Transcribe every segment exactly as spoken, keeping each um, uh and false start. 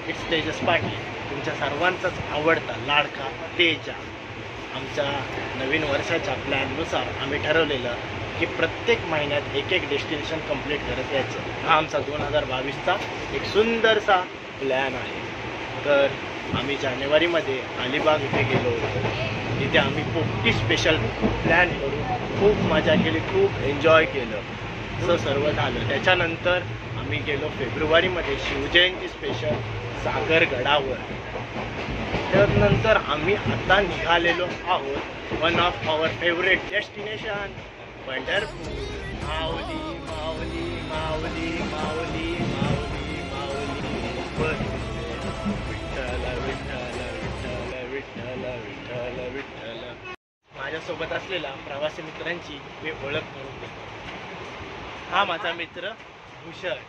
It's Tejas Patil, तुमच्या सर्वांचाच आवडता लाडका तेजा. आमच्या नवीन वर्षाच्या प्लॅननुसार आम्ही ठरवलेलं की प्रत्येक महिन्यात एक एक डेस्टिनेशन कंप्लीट करत यायचं. हा आमचा दोन हजार बावीसचा एक सुंदरसा प्लॅन आहे. तर आम्ही जानेवारीमध्ये अलिबाग इथे गेलो होतो. तिथे आम्ही पोपटी स्पेशल प्लॅन करून खूप मजा केली, खूप एन्जॉय केलं. असं सर्व झालं. त्याच्यानंतर आम्ही गेलो फेब्रुवारीमध्ये शिवजयंती स्पेशल सागरगडावर. त्यानंतर आम्ही आता निघालेलो आहोत one of our favourite destination Pandharpur. Mauli Mauli Mauli Mauli Mauli Mauli Vitthal Vitthal Vitthal Vitthal Vitthal Vitthal. माझ्यासोबत असलेल्या प्रवासी मित्रांची मी ओळख करून देतो. हा माझा मित्र भूषण,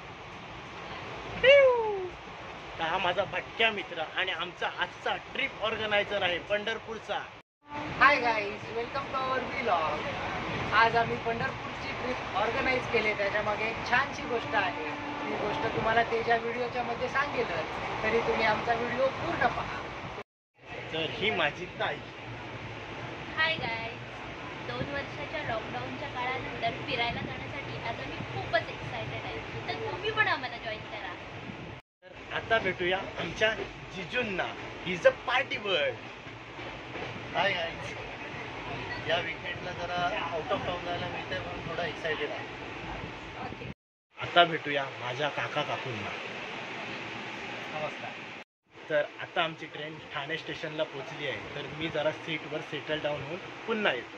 हा माझा भटक्या मित्र आणि आमचा आजचा ट्रिप ऑर्गनायझर आहे पंढरपूरचा. Hi guys, welcome to our vlog. आज आम्ही पंढरपूरची ट्रिप ऑर्गनाईज केली. त्याच्या मागे एक छानशी गोष्ट आहे. ही गोष्ट तुम्हाला त्याच्या व्हिडिओच्या मध्ये सांगेलच, तरी तुम्ही आमचा व्हिडिओ पूर्ण पहा. तर ही माझी ताई. हाय गाईज, दोन वर्षाच्या लॉकडाऊनच्या काळानंतर फिरायला जाण्यासाठी आता मी खूपच एक्सायटेड आहे. तर तुम्ही पण आम्हाला जॉईन करा. तर आता भेटूया आमच्या जिजूंना. Is a party bird. Hi guys, या वीकेंडला जरा आउट ऑफ टाउन जायला मिळते म्हणून थोडा एक्सायटेड आहे. आता भेटूया माझ्या काका काकूंना. नमस्कार. तर आता आमची ट्रेन ठाणे स्टेशनला पोहोचली आहे. तर मी जरा सीटवर सेटल डाऊन होऊन पुन्हा येतो.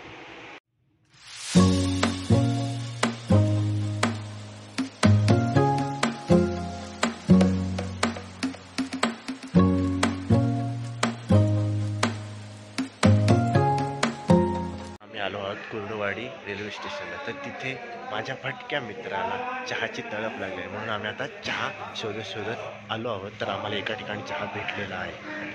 आलो आहोत कुर्डुवाडी रेल्वे स्टेशनला. तर तिथे माझ्या भटक्या मित्राला चहाची तळप लागली आहे म्हणून आम्ही आता चहा शोधत शोधत आलो आहोत. तर आम्हाला एका ठिकाणी चहा भेटलेला आहे.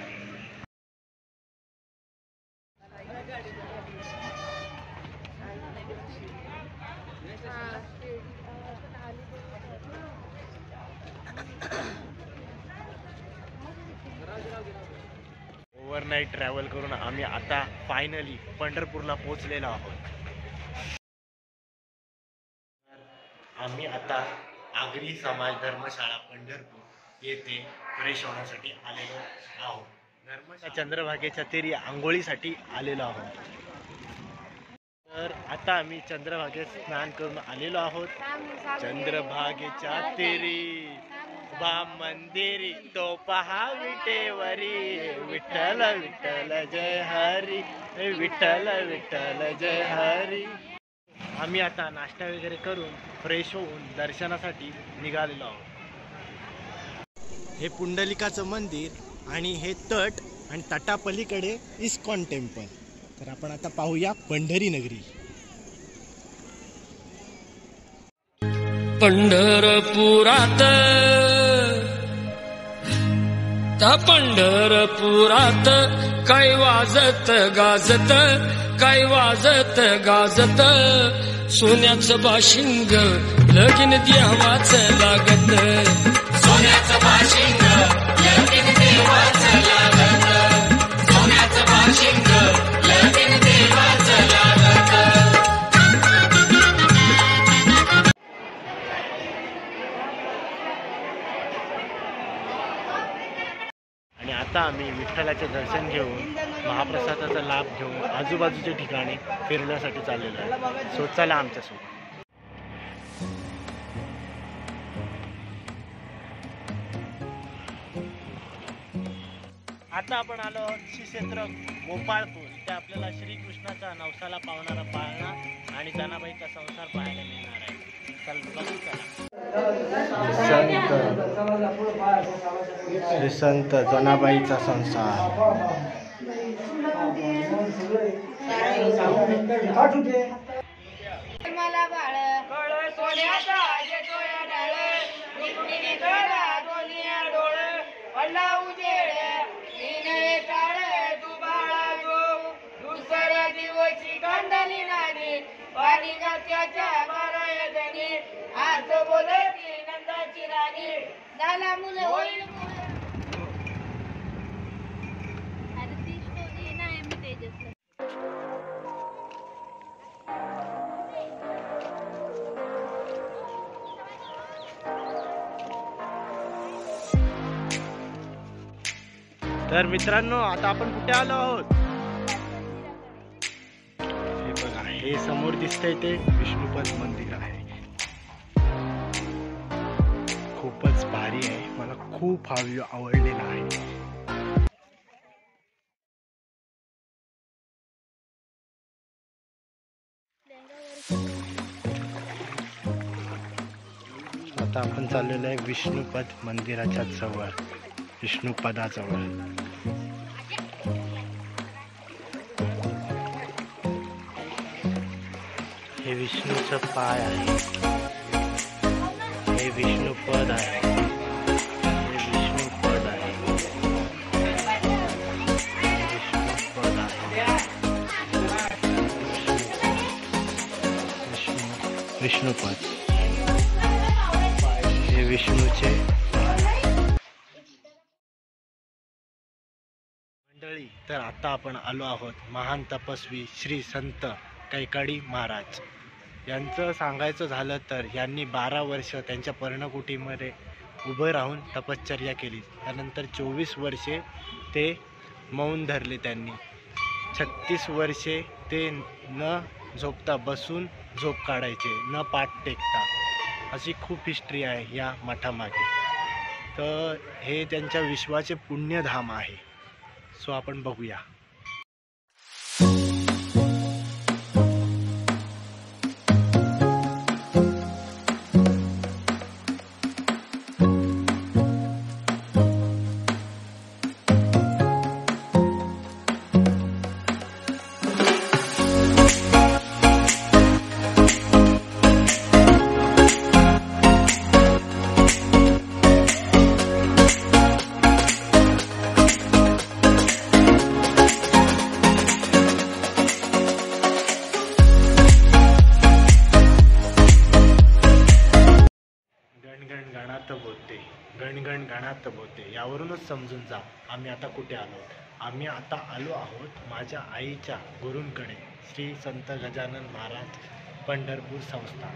ओव्हरनाईट ट्रॅव्हल करून आम्ही आता फायनली पंढरपूरला पोहोचलेलो आहोत. आम्ही आता आगरी समाज धर्मशाळा पंढरपूर येथे फ्रेश होण्यासाठी आलेलो आहोत. धर्मशाळा चंद्रभागेच्या तेरी आंघोळीसाठी आलेलो आहोत. तर आता आम्ही चंद्रभागेत स्नान करून आलेलो आहोत. चंद्रभागेच्या तेरी बा मंदिरी तो पहा विटेवरी, विठ्ठल विठ्ठल जय हरी, विठ्ठल विठ्ठल जय हरी. आम्ही आता नाश्ता वगैरे करून फ्रेश होऊन दर्शनासाठी निघालेलो आहोत. हे पुंडलिकाचं मंदिर आणि हे तट आणि तटापलीकडे इस्कॉन टेम्पल. तर आपण आता पाहूया पंढरी नगरी. पंढरपुरात त्या पंढरपुरात काय वाजत गाजत, काय वाजत गाजत, सोन्याचं बाशिंग लगीन देवाच लागत, सोन्याचं बाशिंग लगीन देवाच लागत, सोन्याचं बाशिंग लगीन देवाच लागत. आणि आता आम्ही विठ्ठलाचे दर्शन घेऊन महाप्रसादाचा लाभ घेऊन आजूबाजूच्या ठिकाणी फिरण्यासाठी चाललेलो आहे. सो चला आमच्यासोबत. आता आपण आलो आहोत श्री क्षेत्र गोपाळपूर. इथे आपल्याला श्रीकृष्णाचा नवसाला पावणारा पाळणा आणि जनाबाईचा संसार पाहायला मिळणार आहे. चल बघू चला. श्री संत जनाबाईचा संसार. मला बाळ कळ सोन्याचा डोळ्या डाळ रुक्मिणी गळा दोन्ही डोळ पडला उजेड विनय टाळ तू बाळा गो दुसऱ्या दिवशी गंडणी नाणी पाणी गात्याच्या बारायदनी आज बोलती नंदाची राणी झाला मुलं होईल तर मित्रांनो आता आपण कुठे आलो आहोत? हे बघा, हे समोर दिसतंय ते विष्णुपद मंदिर आहे. खूपच भारी आहे, मला खूप हवी आवडलेला आहे. आता आपण चाललेलो आहे विष्णुपद मंदिराच्या जवळ, विष्णुपदाजवळ. हे विष्णूचं पाय आहे, हे विष्णुपद आहे, हे विष्णुपद आहे, विष्णुपद आहे, विष्णू विष्णुपद, हे विष्णूचे. मंडळी, तर आता आपण आलो आहोत महान तपस्वी श्री संत कैकाडी महाराज यांचं सांगायचं झालं तर यांनी बारा वर्ष त्यांच्या पर्णकुटीमध्ये उभं राहून तपश्चर्या केली. त्यानंतर चोवीस वर्षे ते मौन धरले. त्यांनी छत्तीस वर्षे ते न झोपता बसून झोप काढायचे, न पाठ टेकता. अशी खूप हिस्ट्री आहे या मठामागे. तर हे त्यांच्या विश्वाचे पुण्यधाम आहे. सो आपण बघूया. गणगण बोलते, गणगण गणात बोलते. यावरूनच समजून जा आम्ही आता कुठे आलो. आम्ही आता आलो आहोत माझ्या आईच्या गुरूंकडे, श्री संत गजानन महाराज पंढरपूर संस्थान.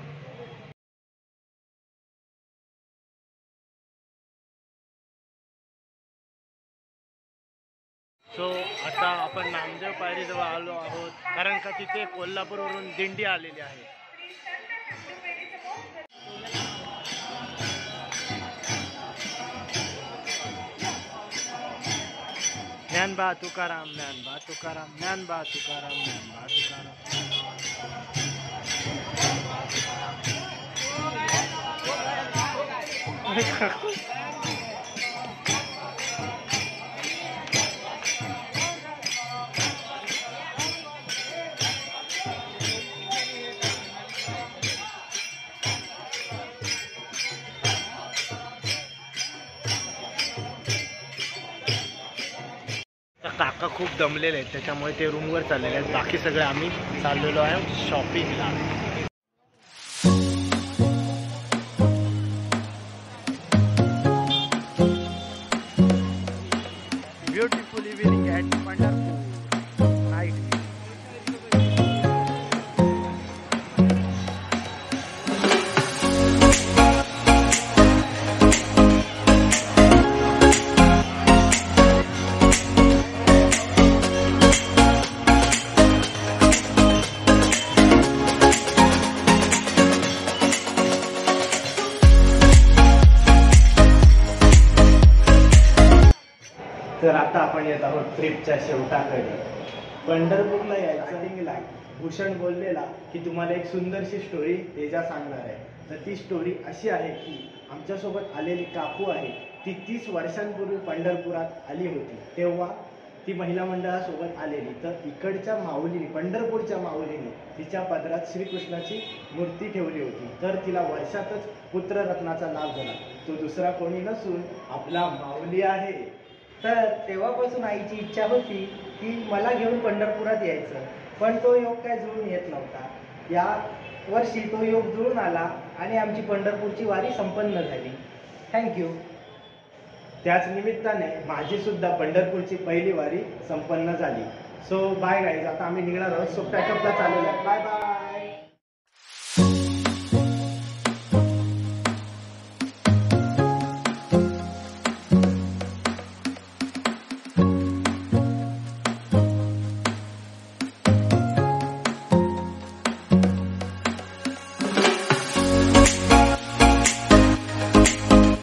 सो आता आपण नामदेव पायरीजवळ आलो आहोत, कारण का तिथे कोल्हापूरवरून दिंडी आलेली आहे. ज्ञानबा तुकाराम, ज्ञानबा तुकाराम, ज्ञानबा तुकाराम, ज्ञानबा तुकाराम. काका खूप दमलेले आहेत, त्याच्यामुळे ते रूमवर चाललेले आहेत. बाकी सगळे आम्ही चाललेलो आहे शॉपिंगला. Beautiful evening at Pandharpur night. तर आता आपण येत आहोत ट्रिपच्या शेवटाकडे. पंढरपूरला यायचं भूषण बोललेला की तुम्हाला एक सुंदरशी स्टोरी तेजा सांगणार आहे. तर ती स्टोरी अशी आहे की आमच्यासोबत आलेली काकू आहे, ती तीस वर्षांपूर्वी पंढरपुरात आली होती. तेव्हा ती महिला मंडळासोबत आलेली. तर इकडच्या माऊलीने, पंढरपूरच्या माऊलीने तिच्या पदरात श्रीकृष्णाची मूर्ती ठेवली होती. तर तिला वर्षातच पुत्ररत्नाचा लाभ झाला. तो दुसरा कोणी नसून आपला माऊली आहे. तर तेव्हापासून आईची इच्छा होती की मला घेऊन पंढरपुरात यायचं, पण तो योग काय जुळून येत नव्हता. या वर्षी तो योग जुळून आला आणि आमची पंढरपूरची वारी संपन्न झाली. थँक्यू. त्याच निमित्ताने माझी सुद्धा पंढरपूरची पहिली वारी संपन्न झाली. So bye guys. आता आम्ही निघणार आहोत. सो पॅकअपला चाललेलो आहे. Bye bye.